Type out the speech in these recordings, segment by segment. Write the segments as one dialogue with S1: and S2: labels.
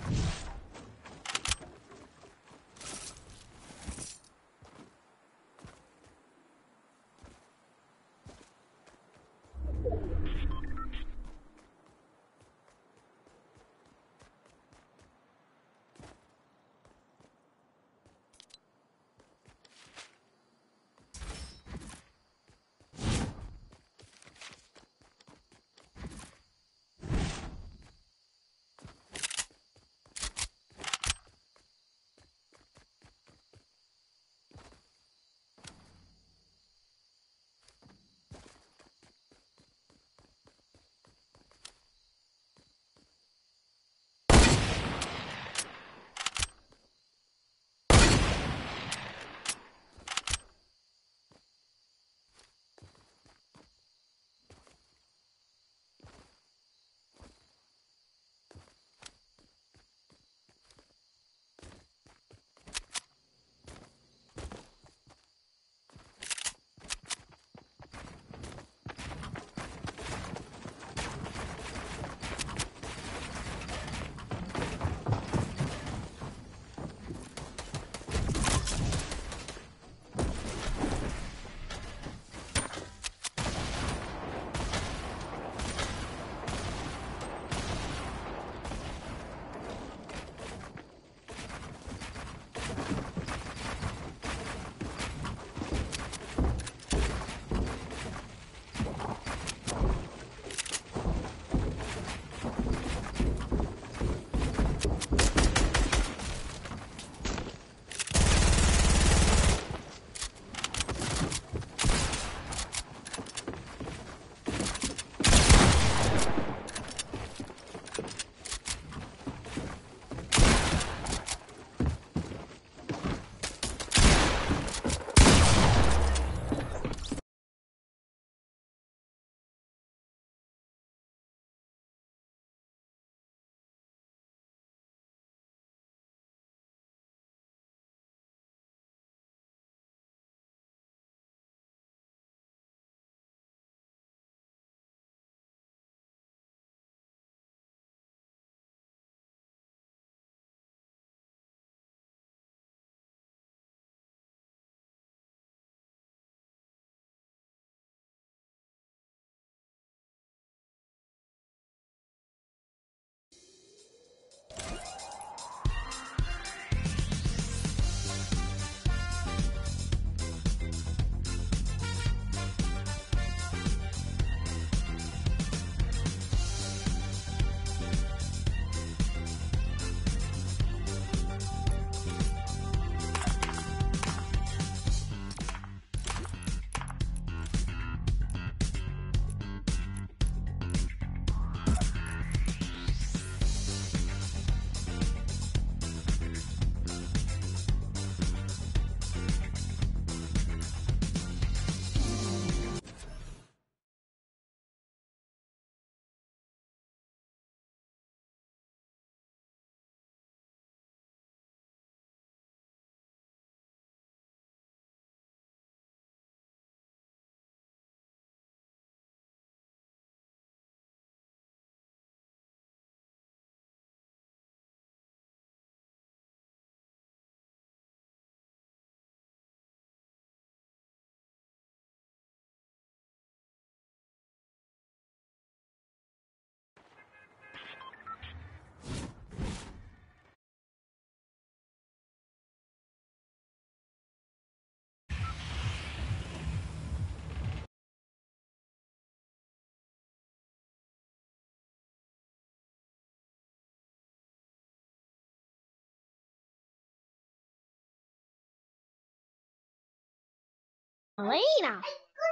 S1: Elena.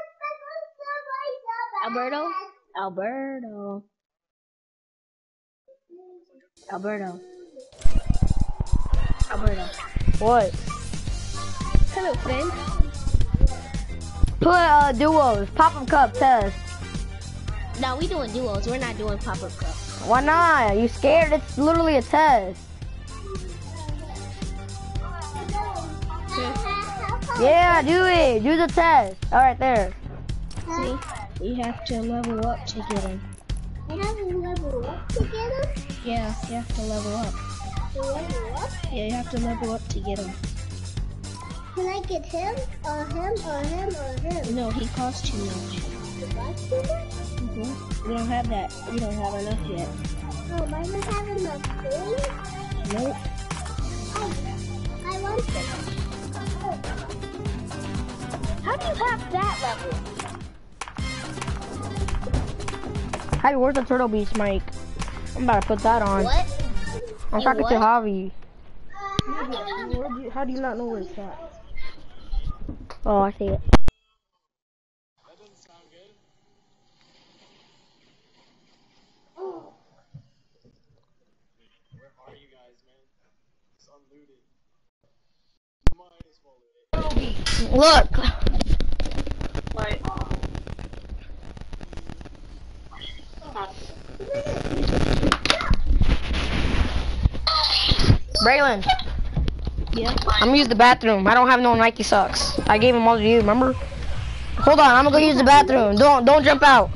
S1: Alberto. Alberto. Alberto. Alberto.
S2: What?
S1: Hello, friend.
S2: Put duos. Pop-up cup test.
S1: No, we doing duos. We're not doing pop-up cup.
S2: Why not? You scared? It's literally a test. Yeah, do it. Do the test. All right, there.
S1: See, you have to level up to get him.
S3: You have to level up to get him?
S1: Yeah, you have to level up. Yeah, you have to level up to get him.
S3: Can I get him? Or him? Or him? Or him?
S1: No, he costs too much. We don't have that. We don't have enough yet.
S3: Oh, mine doesn't have enough food?
S1: Nope.
S3: I want it.
S1: How do you have that level?
S2: Hey, where's the turtle beast, Mike? I'm about to put that on.
S3: What?
S2: I'm
S3: You
S2: talking to
S3: what?
S2: Javi.
S1: How do you not know where it's at?
S2: Oh, I see it.
S4: That doesn't sound good. Where are you guys, man? It's unlooted. Might as well loot it.
S2: Look. Braylon,
S1: Yeah.
S2: I'm gonna use the bathroom. I don't have no Nike socks. I gave them all to you, remember? Hold on, I'm gonna go use the bathroom. Don't jump out.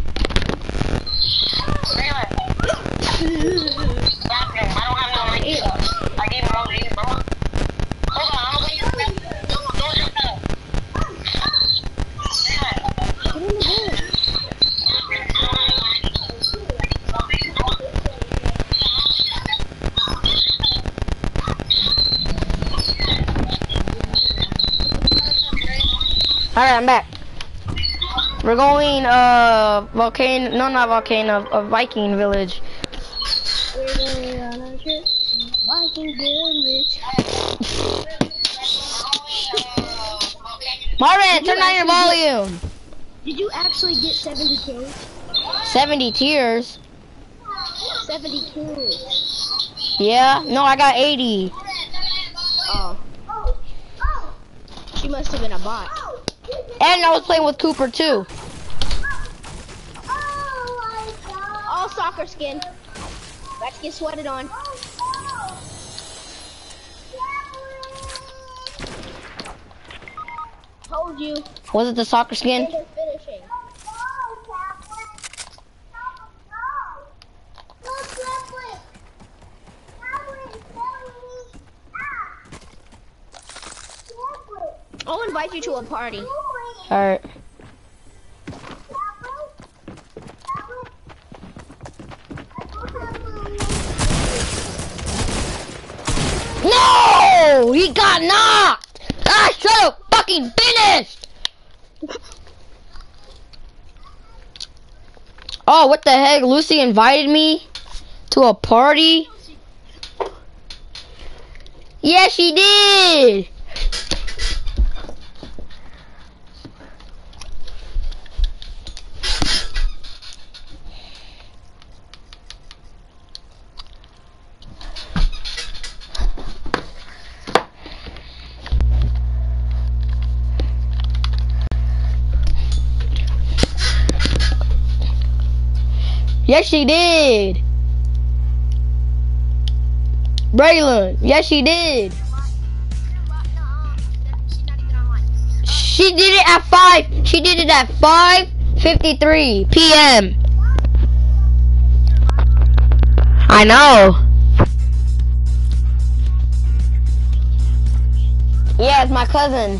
S2: Alright, I'm back. We're going, volcano, no, not volcano, a Viking village.
S3: We're going on a trip. Viking village.
S2: Marvin, turn down your volume.
S1: Did you actually get 70 kills?
S2: 70 tiers.
S1: 70 kills.
S2: Yeah, no, I got 80.
S1: Oh. She must have been a bot.
S2: And I was playing with Cooper too.
S1: All soccer skin. Let's get sweated on. Told you.
S2: Was it the soccer skin?
S1: They're finishing. I'll invite you to a party.
S2: Alright. No! He got knocked! I should have fucking finished! Oh, what the heck? Lucy invited me to a party? Yeah, she did! Yes, she did. Braylon, yes, she did. She did it at 5. She did it at 5:53 p.m. I know. Yeah, it's my cousin.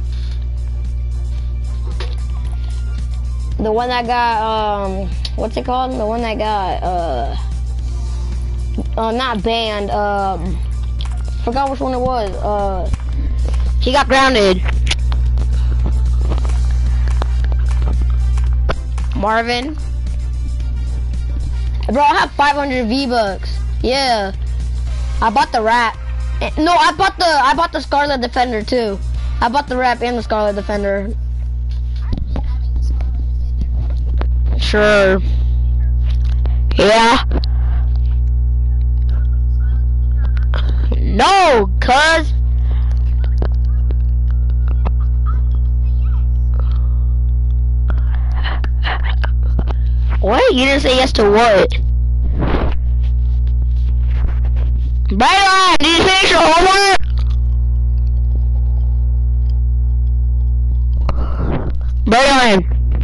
S2: The one that got, what's it called? The one that got, not banned, forgot which one it was. He got grounded. Marvin. Bro, I have 500 V-Bucks. Yeah. I bought the wrap. No, I bought the Scarlet Defender too. I bought the wrap and the Scarlet Defender. Sure. Yeah. No, cuz. What? You didn't say yes to what? Braylon, did you finish your homework? Braylon,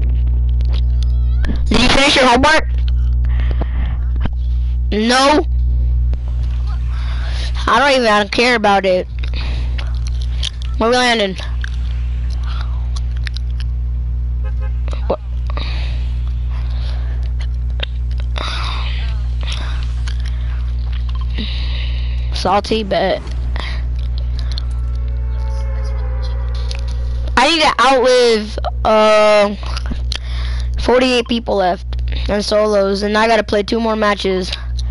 S2: did you finish your homework? No. I don't care about it. Where we landing? What? Salty bet. I need to outlive 48 people left and solos, and I gotta play 2 more matches.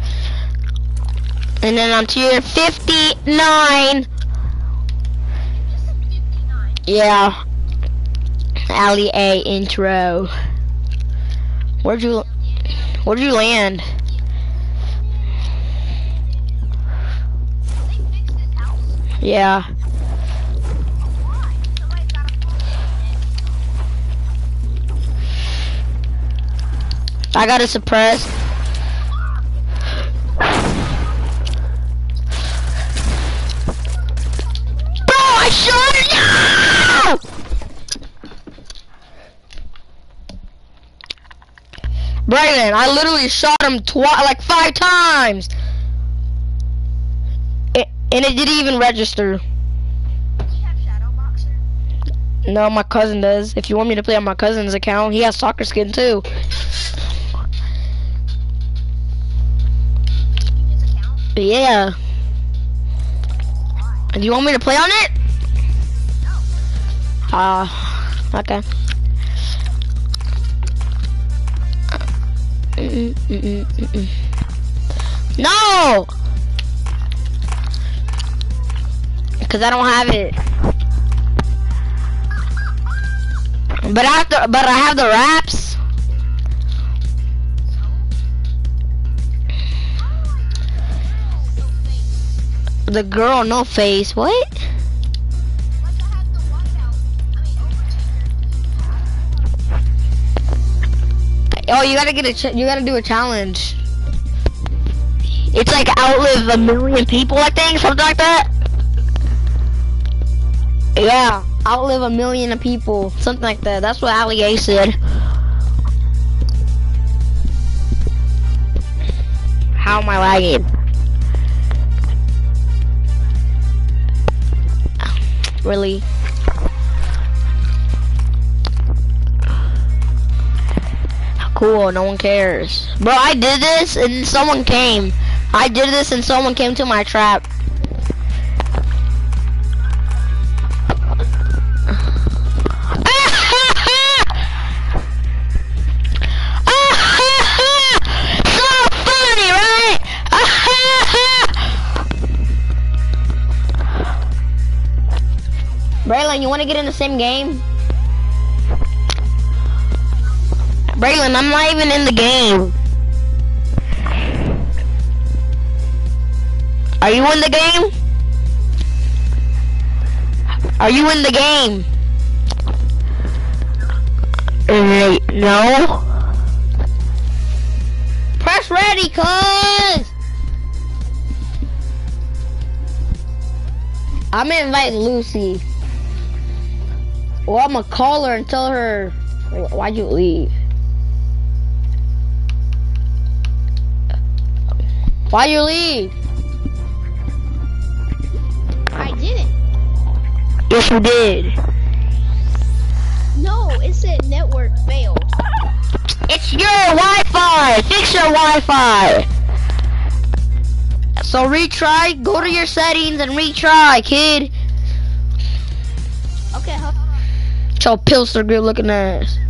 S2: And then I'm tier 59. Yeah. Alley A intro. Where'd you land? Yeah. I gotta suppress. Bro, I shot it! No! Braylen, I literally shot him like 5 times. And it didn't even register.
S3: Do you have Shadow Boxer?
S2: No, my cousin does. If you want me to play on my cousin's account, he has soccer skin too.
S3: His account?
S2: Yeah. Do you want me to play on it?
S3: No.
S2: Okay. No! Cause I don't have it. But I have the wraps. The girl, no face. What?
S3: Like I have the whiteout.
S2: Oh, you gotta get you gotta do a challenge. It's like outlive 1 million people, I think, something like that. Yeah, outlive 1 million people, something like that. That's what Ali A said. How am I lagging? Really? Cool, no one cares. Bro, I did this and someone came. I did this and someone came to my trap. So funny, right? Braylen, you want to get in the same game? Braylen, I'm not even in the game. Are you in the game? Are you in the game? No. Press ready, cuz. I'm gonna invite Lucy. Or I'm gonna call her and tell her, why'd you leave? Why'd you leave?
S1: I didn't.
S2: Yes, you did.
S1: No, it said network failed.
S2: It's your Wi-Fi. Fix your Wi-Fi. So retry. Go to your settings and retry, kid.
S1: Okay, hold on.
S2: So Pilster good looking ass.